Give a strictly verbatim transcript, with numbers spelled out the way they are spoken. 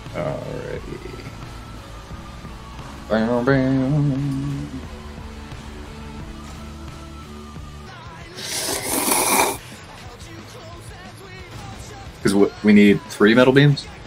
Alrighty. Bam, bam. Because we need three metal beams?